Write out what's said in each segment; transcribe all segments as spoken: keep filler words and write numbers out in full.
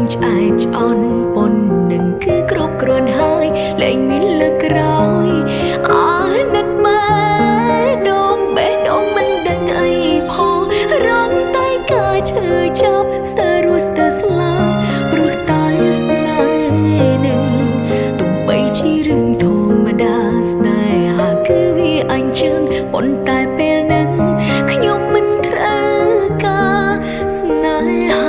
ឆ្អែតឆ្អន់ប៉ុននឹងគឺគ្រប់គ្រាន់ហើយលែងមានលើកក្រោយអាណិតម៉ែដងបេះដូងមិនដឹងអីផងរំតែកាយឈឺចាប់ស្ទើររស់ស្ទើរស្លាប់ព្រោះតែស្នេហ៍នឹងទោះបីជារឿងធម្មតាស្នេហាគឺវាអញ្ចឹងប៉ុន្តែពេលនឹងខ្ញុំមិនត្រូវការស្នេហា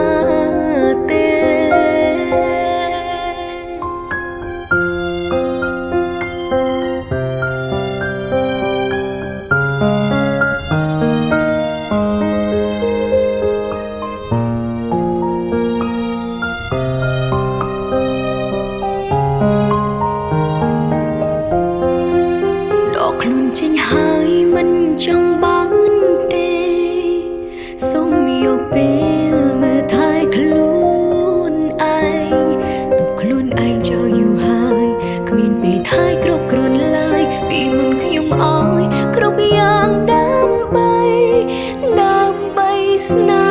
ខ្លួនចេញហើយមិនចង់បានទេសូមយកពេលមើលថែខ្លួនឯងទុកខ្លួនឯងចោលយូរហើយគ្មានពេលថែគ្រប់គ្រាន់ឡើយពីមុនខ្ញុំអើយគ្រប់យ៉ាងដើម្បីដើម្បីស្នេ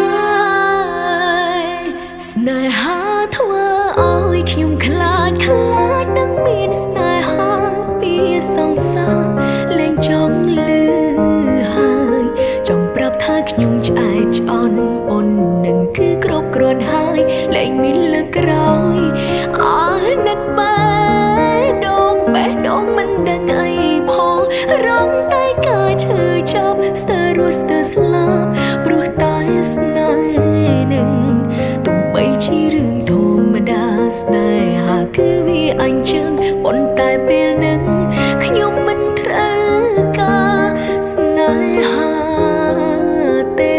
ហ៍ស្នេហាធ្វើឲ្យខ្ញុំខ្លាចខ្លាចនឹងមានស្នេហាពីសង្សារលែងចង់លឺហើយចង់ប្រាប់ថាខ្ញុំឆ្អែតឆ្អន់ប៉ុននឹងគឺគ្រប់គ្រាន់ហើយលែងមានលើកក្រោយអាណិតបែដងបេះដូងមិនដឹងអីផងរំតែកាយឈឺចាប់ស្ទើររស់ស្ទើរស្លាប់ព្រោះតែស្នេហ៍នឹងទោះបីជារឿងធម្មតាស្នេហាគឺវាអញ្ចឹងប៉ុន្តែពេលនឹងខ្ញុំមិនត្រូវការស្នេហាទេ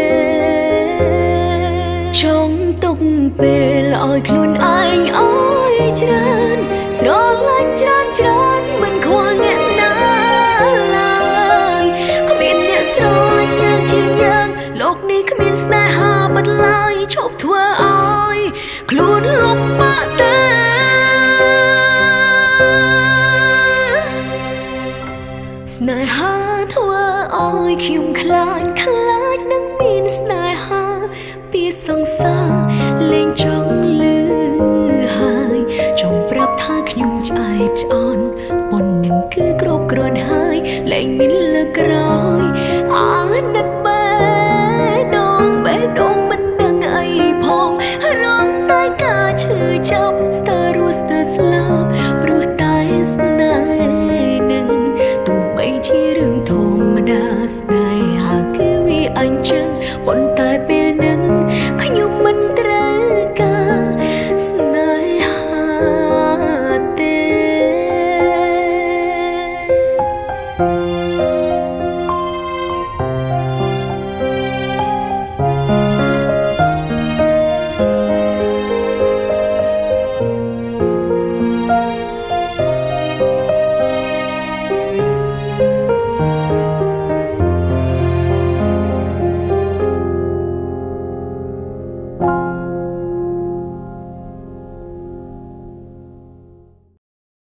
ចង់ទុកពេលឲ្យខ្លួនឯងអើយច្រើនស្រឡាញ់ច្រើនច្រើនមិនខ្វល់អ្នកណាឡើយគ្មានអ្នកស្រឡាញ់យ៉ាងជាងយ៉ាងលោកនេះគ្មានស្នេហាបិទឡើយឈប់ធ្វើឲ្យខ្លួនលំបាកទេស្នេហាធ្វើឲ្យខ្ញុំខ្លាចខ្លាចនឹងមានស្នេហាពីសង្សារលែងចង់លឺហើយចង់ប្រាប់ថាខ្ញុំឆ្អែតឆ្អន់ប៉ុននឹងគឺគ្រប់គ្រាន់ហើយ